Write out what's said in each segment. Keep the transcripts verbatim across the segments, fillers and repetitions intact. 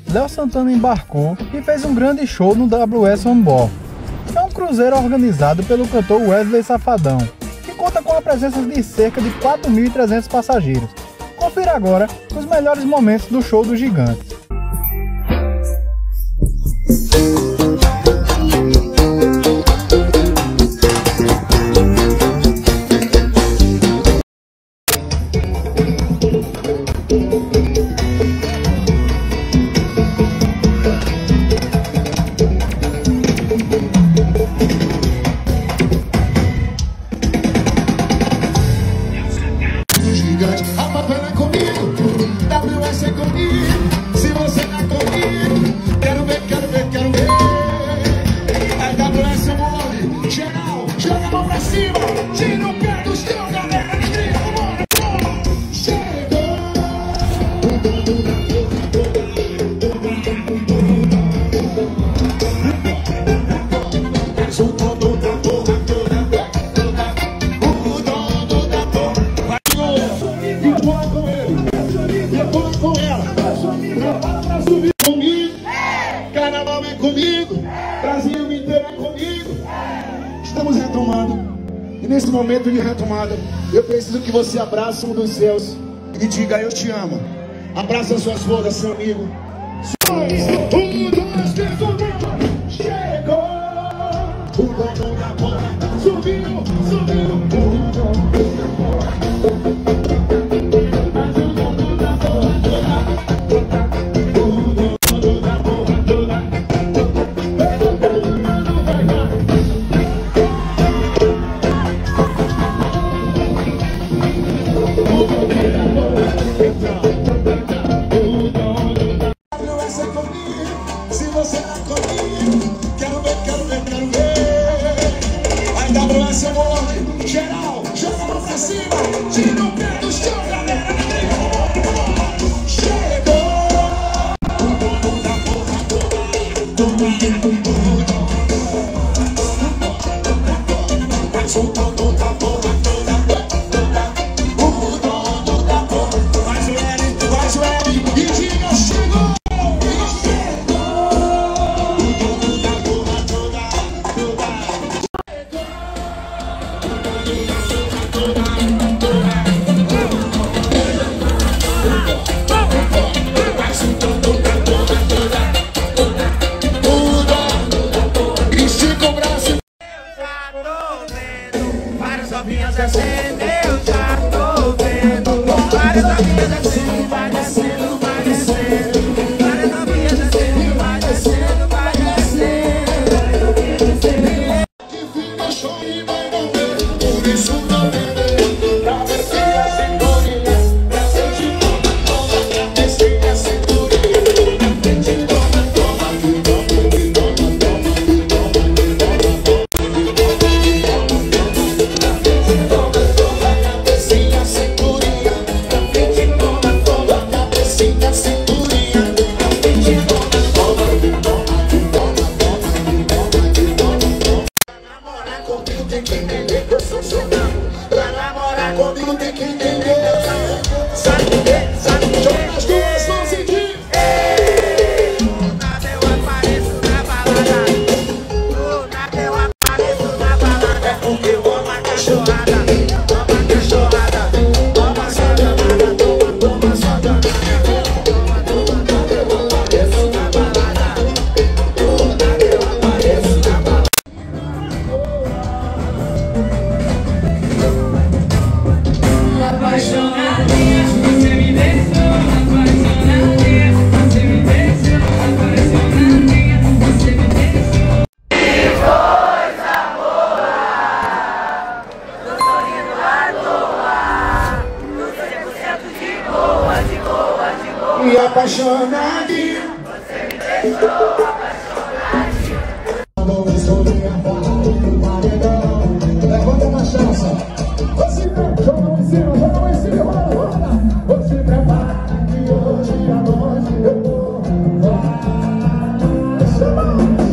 Léo Santana embarcou e fez um grande show no W S On Board, que é um cruzeiro organizado pelo cantor Wesley Safadão, que conta com a presença de cerca de quatro mil e trezentos passageiros. Confira agora os melhores momentos do show dos Gigantes. A papel é comigo, W S é comigo. Se você tá comigo, quero ver, quero ver, quero ver. É W S o mole, geral, joga a mão pra cima. Tira o pé do chão, galera, alegria, vambora, vambora. Chegou. Sou o dono da porra toda. O dono da porra. Depois com ele, depois com ela. Prepara pra subir comigo. Carnaval é comigo. Brasil inteiro é comigo. Estamos retomando. E nesse momento de retomada, eu preciso que você abrace um dos seus e diga: eu te amo. Abraça suas forças, seu amigo. Um, dois, três, subiu. Chegou. O dono da bola. Subiu, subiu. Se você tá comigo, quero ver, quero ver, quero ver. Aí W S é mole, geral, joga a mão pra cima. Tira o pé do chão, galera. Chegou o dono da porra toda. Mas o dono da porra toda. O dono da porra. Faz o L, faz o L e diga: chegou. Novinhas descendo, eu já tô vendo. Várias novinhas descendo, vai descendo, vai descendo. Várias novinhas descendo, vai descendo, vai descendo. Que fica show e vai morrer, por isso não beber. Pra descer a cinturinha, pra sentir toma, toma. Pra descer a cinturinha, pra sentir toma, toma. Toma, toma, toma, toma. Tem que entender que eu sou seu nome. Pra namorar comigo tem que entender. Sabe que, sabe que joga as duas mãos e diz: ei, do nada eu apareço na balada. Do nada eu apareço na balada. É porque eu amo a cachorrada. Amo a cachorrada. Toma só danada. Toma, toma só danada. Toma, toma, toma, eu apareço na balada. Do nada eu apareço na balada. Apaixonadinha, você me deixou. Apaixonadinha, você me deixou. Apaixonadinha, você me deixou. Que coisa boa! Tô sorrindo à toa. Tô cem por cento de boa, de boa, de boa. e apaixonadinha, Você me deixou apaixonadinha. levanta uma chance. Você joga lá em cima, joga lá em cima, roda, roda. Você prepara que hoje à noite eu vou. Chama,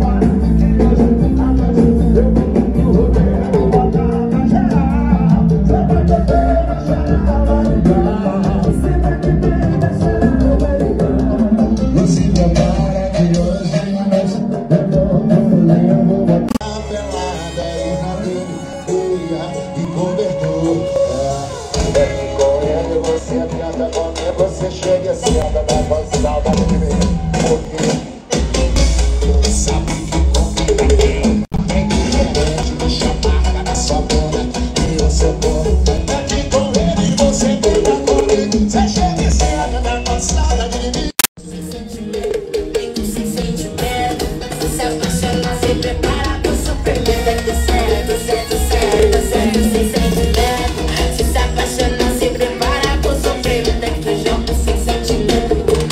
chama. você tenta comer, você chega e senta na calçada de mim. Porque sabe que comigo é diferente de chamar na sua bunda e eu sou bom. Aqui com ele você tenta comer, você chega e senta na calçada de mim. Sem sentimento, sem sentimento. Se apaixonar, se prepara pro sofrimento. É do certo, certo, certo, certo, sem sentimento. Se se apaixonar, se prepara pro sofrimento. É que eu jogo sem sentimento.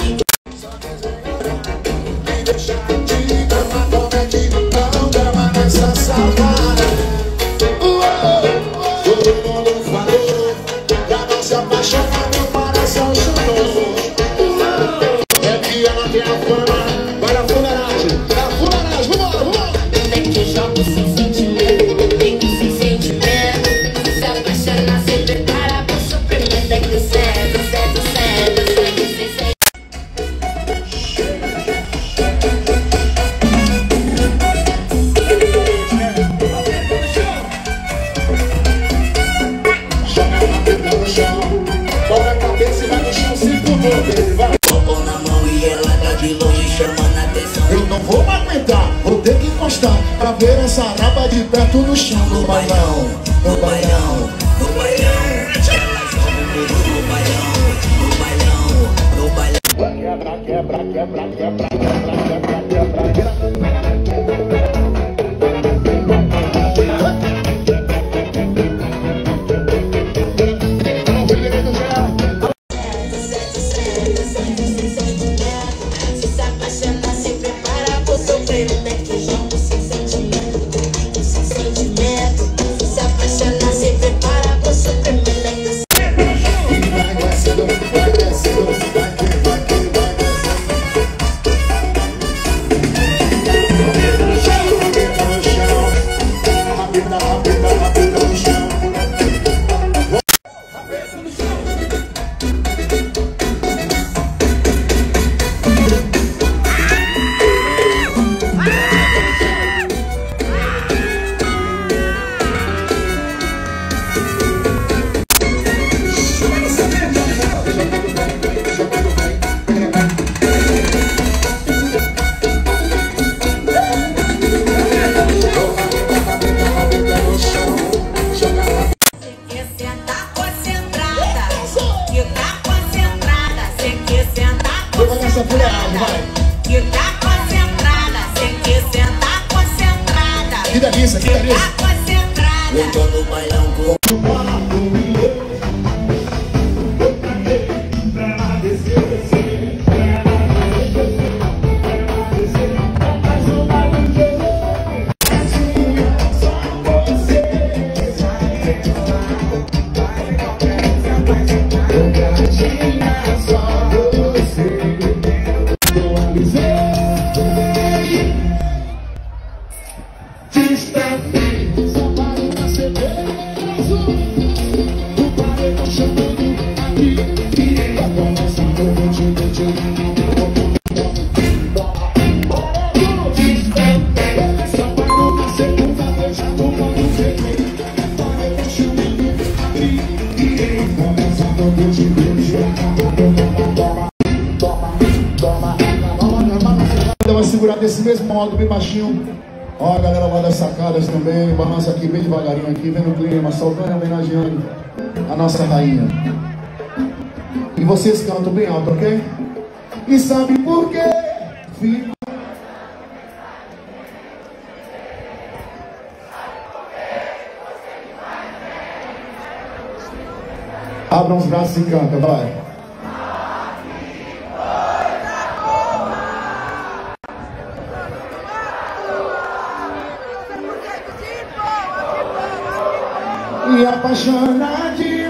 Me deixa de cama, como é que não grama nessa safada. Todo mundo falou pra não se apaixonar, meu coração chorou. É que ela tem a fama, vai na fuleiragem, na fuleiragem, vambora, vambora. É que eu jogo sem sentimento, fico sem sentimento. Se se apaixonar, se prepara pro sofrimento. É que o certo, certo, certo, certo, sem sentimento. Joga a cabeça no chão, dobra a cabeça e vai no chão, segura o baby, vai. Bombom na mão e ela tá de longe chamando a atenção. Eu não vou aguentar, vou ter que encostar pra ver essa raba de perto no chão do bailão, no bailão. No bailão, elas vão comigo no bailão, no bailão, no bailão. Quebra, quebra, quebra, quebra, quebra, quebra, quebra, Certo, certo, certo, sem sentimento. Se se apaixonar, se prepara pro sofrimento. É que eu jogo sem sentimento, fico sem sentimento. Se se apaixonar, se prepara pro sofrimento. É que eu vai descendo, vai descendo, vai que, vai que, vai descendo. Rapida no chão, rapida, rapida, rapida no chão. quer sentar concentrada, que tá concentrada. Cê quer sentar Vai nessa fuleiragem, vai. concentrada, que tá concentrada. Cê quer sentar concentrada, Que delícia, que que delícia. tá concentrada. Eu tô no bailão com Dá uma segurada desse mesmo modo, bem baixinho. Ó, a galera lá das sacadas também. Balança aqui bem devagarinho aqui, vendo o clima, soltando e homenageando a nossa rainha. E vocês cantam bem alto, ok? E sabe por quê? Fico... Abram os braços e canta, vai. E apaixonadinho.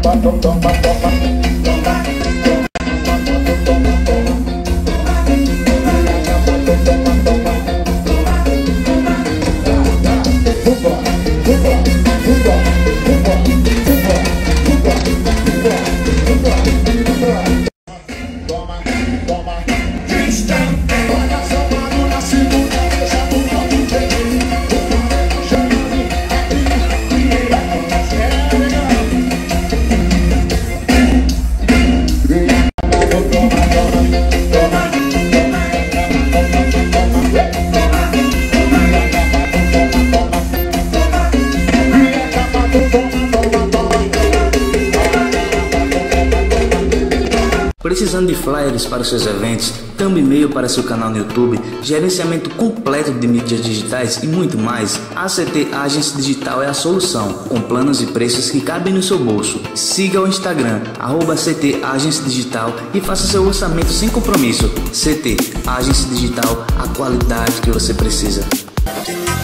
Precisando de flyers para os seus eventos, thumb e-mail para seu canal no YouTube, gerenciamento completo de mídias digitais e muito mais? A C T Agency Digital é a solução, com planos e preços que cabem no seu bolso. Siga o Instagram, arroba C T Agency Digital e faça seu orçamento sem compromisso. C T Agency Digital, a qualidade que você precisa.